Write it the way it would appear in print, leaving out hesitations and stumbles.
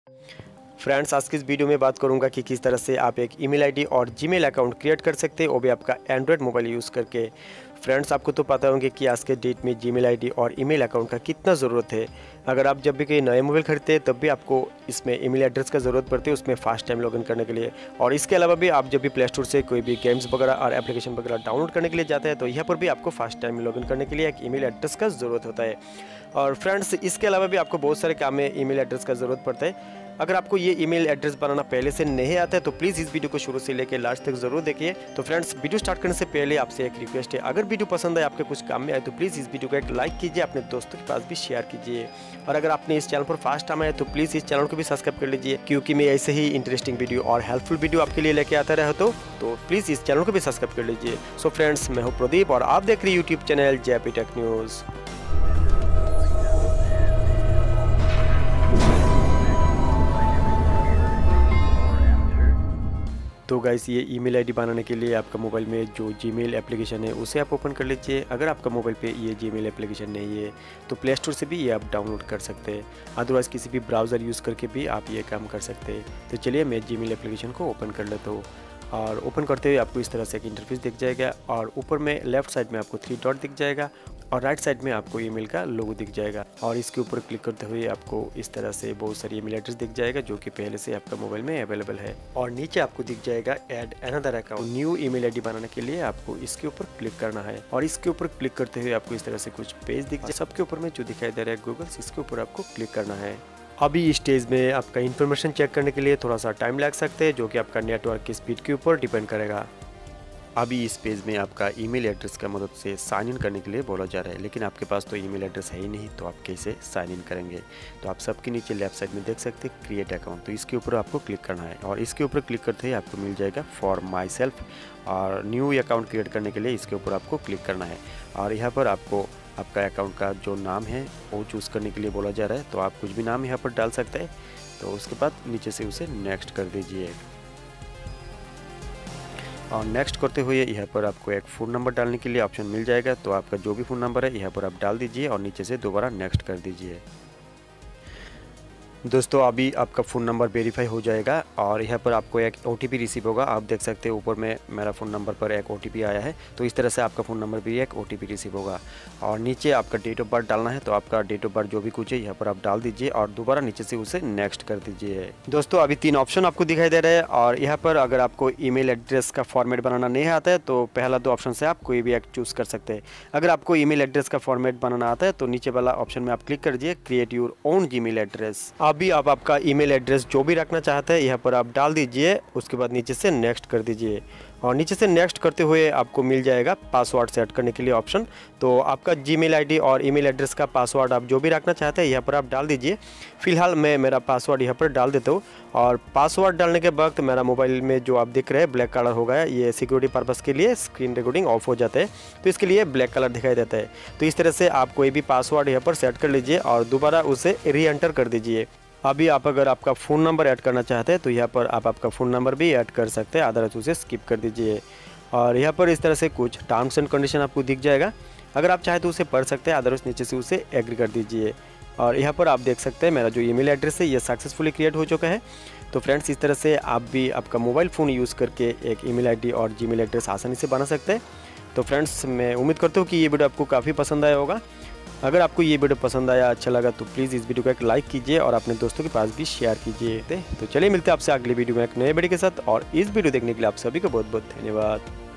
Friends, आज की इस वीडियो में बात करूंगा कि किस तरह से आप एक ईमेल आईडी और जीमेल अकाउंट क्रिएट कर सकते हैं, वो भी आपका एंड्रॉयड मोबाइल यूज़ करके। फ्रेंड्स, आपको तो पता होंगे कि आज के डेट में जीमेल आईडी और ईमेल अकाउंट का कितना ज़रूरत है। अगर आप जब भी कोई नए मोबाइल खरीदते हैं तब भी आपको इसमें ईमेल एड्रेस का ज़रूरत पड़ती है, उसमें फास्ट टाइम लॉगिन करने के लिए। और इसके अलावा भी आप जब भी प्ले स्टोर से कोई भी गेम्स वगैरह और एप्लीकेशन वगैरह डाउनलोड करने के लिए जाते हैं तो यहाँ पर भी आपको फास्ट टाइम लॉगिन करने के लिए एक ईमेल एड्रेस का ज़रूरत होता है। और फ्रेंड्स, इसके अलावा भी आपको बहुत सारे काम में ईमेल एड्रेस का ज़रूरत पड़ता है। अगर आपको ये ईमेल एड्रेस बनाना पहले से नहीं आता है तो प्लीज़ इस वीडियो को शुरू से लेकर लास्ट तक ज़रूर देखिए। तो फ्रेंड्स, वीडियो स्टार्ट करने से पहले आपसे एक रिक्वेस्ट है, अगर वीडियो पसंद आए, आपके कुछ काम में आए तो प्लीज़ इस वीडियो को एक लाइक कीजिए, अपने दोस्तों के पास भी शेयर कीजिए। और अगर आपने इस चैनल पर फर्स्ट टाइम आए तो प्लीज़ इस चैनल को भी सब्सक्राइब कर लीजिए, क्योंकि मैं ऐसे ही इंटरेस्टिंग वीडियो और हेल्पफुल वीडियो आपके लिए लेके आता रहता हूँ। तो प्लीज़ इस चैनल को भी सब्सक्राइब कर लीजिए। सो फ्रेंड्स, मैं हूँ प्रदीप और आप देख रहे हैं YouTube channel JP tech news. तो गाइस, ये ईमेल आईडी बनाने के लिए आपका मोबाइल में जो जीमेल एप्लीकेशन है उसे आप ओपन कर लीजिए। अगर आपका मोबाइल पे ये जीमेल एप्लीकेशन नहीं है तो प्ले स्टोर से भी ये आप डाउनलोड कर सकते हैं, अदरवाइज़ किसी भी ब्राउज़र यूज़ करके भी आप ये काम कर सकते हैं। तो चलिए मैं जीमेल एप्लीकेशन को ओपन कर लेता हूँ। और ओपन करते हुए आपको इस तरह से एक इंटरफेस दिख जाएगा और ऊपर में लेफ्ट साइड में आपको 3 डॉट दिख जाएगा और राइट साइड में आपको ईमेल का लोगो दिख जाएगा। और इसके ऊपर क्लिक करते हुए आपको इस तरह से बहुत सारी ईमेल एड्रेस दिख जाएगा जो कि पहले से आपका मोबाइल में अवेलेबल है। और नीचे आपको दिख जाएगा add another account. New email ID बनाने के लिए आपको इसके ऊपर क्लिक करना है और इसके ऊपर क्लिक करते हुए आपको इस तरह से कुछ पेज दिख जाए। सबके ऊपर में जो दिखाई दे रहा है गूगल, इसके ऊपर आपको क्लिक करना है। अभी इस स्टेज में आपका इन्फॉर्मेशन चेक करने के लिए थोड़ा सा टाइम लग सकता है, जो कि आपका नेटवर्क की स्पीड के ऊपर डिपेंड करेगा। अभी इस पेज में आपका ईमेल एड्रेस का मदद से साइन इन करने के लिए बोला जा रहा है, लेकिन आपके पास तो ईमेल एड्रेस है ही नहीं, तो आप कैसे साइन इन करेंगे। तो आप सबके नीचे लेफ्ट साइड में देख सकते हैं क्रिएट अकाउंट, तो इसके ऊपर आपको क्लिक करना है और इसके ऊपर क्लिक करते ही आपको मिल जाएगा फॉर माई सेल्फ। और न्यू अकाउंट क्रिएट करने के लिए इसके ऊपर आपको क्लिक करना है और यहाँ पर आपको आपका अकाउंट का जो नाम है वो चूज़ करने के लिए बोला जा रहा है। तो आप कुछ भी नाम यहाँ पर डाल सकते हैं। तो उसके बाद नीचे से उसे नेक्स्ट कर दीजिए और नेक्स्ट करते हुए यहाँ पर आपको एक फ़ोन नंबर डालने के लिए ऑप्शन मिल जाएगा। तो आपका जो भी फ़ोन नंबर है यहाँ पर आप डाल दीजिए और नीचे से दोबारा नेक्स्ट कर दीजिए। दोस्तों, अभी आपका फ़ोन नंबर वेरीफाई हो जाएगा और यहाँ पर आपको एक OTP रिसीव होगा। आप देख सकते हैं ऊपर में मेरा फ़ोन नंबर पर एक OTP आया है, तो इस तरह से आपका फ़ोन नंबर भी एक OTP रिसीव होगा। और नीचे आपका डेट ऑफ बर्थ डालना है, तो आपका डेट ऑफ बर्थ जो भी कुछ है यहाँ पर आप डाल दीजिए और दोबारा नीचे से उसे नेक्स्ट कर दीजिए। दोस्तों, अभी 3 ऑप्शन आपको दिखाई दे रहे हैं और यहाँ पर अगर आपको ईमेल एड्रेस का फॉर्मेट बनाना नहीं आता है तो पहला 2 ऑप्शन से आप कोई भी एक चूज़ कर सकते हैं। अगर आपको ईमेल एड्रेस का फॉर्मेट बनाना आता है तो नीचे वाला ऑप्शन में आप क्लिक कर दीजिए create your own Gmail address. अभी आप आपका ईमेल एड्रेस जो भी रखना चाहते हैं यहाँ पर आप डाल दीजिए, उसके बाद नीचे से नेक्स्ट कर दीजिए और नीचे से नेक्स्ट करते हुए आपको मिल जाएगा पासवर्ड सेट करने के लिए ऑप्शन। तो आपका जीमेल आईडी और ईमेल एड्रेस का पासवर्ड आप जो भी रखना चाहते हैं यहाँ पर आप डाल दीजिए। फिलहाल मैं मेरा पासवर्ड यहाँ पर डाल देता हूँ और पासवर्ड डालने के वक्त मेरा मोबाइल में जो आप दिख रहे हैं ब्लैक कलर हो गया, ये सिक्योरिटी पर्पज़ के लिए स्क्रीन रिकॉर्डिंग ऑफ हो जाता है, तो इसके लिए ब्लैक कलर दिखाई देता है। तो इस तरह से आप कोई भी पासवर्ड यहाँ पर सेट कर लीजिए और दोबारा उसे री एंटर कर दीजिए। अभी आप अगर आपका फ़ोन नंबर ऐड करना चाहते हैं तो यहाँ पर आप आपका फ़ोन नंबर भी ऐड कर सकते हैं, अदरवाइज उसे स्किप कर दीजिए। और यहाँ पर इस तरह से कुछ टर्म्स एंड कंडीशन आपको दिख जाएगा, अगर आप चाहे तो उसे पढ़ सकते हैं, अदरवाइज नीचे से उसे एग्री कर दीजिए। और यहाँ पर आप देख सकते हैं मेरा जो ईमेल एड्रेस है ये सक्सेसफुली क्रिएट हो चुका है। तो फ्रेंड्स, इस तरह से आप भी आपका मोबाइल फ़ोन यूज़ करके एक ईमेल आईडी और जीमेल एड्रेस आसानी से बना सकते हैं। तो फ्रेंड्स, मैं उम्मीद करता हूँ कि ये वीडियो आपको काफ़ी पसंद आया होगा। अगर आपको ये वीडियो पसंद आया, अच्छा लगा तो प्लीज़ इस वीडियो को एक लाइक कीजिए और अपने दोस्तों के पास भी शेयर कीजिए। तो चलिए मिलते हैं आपसे अगली वीडियो में एक नए वीडियो के साथ, और इस वीडियो देखने के लिए आप सभी को बहुत बहुत धन्यवाद।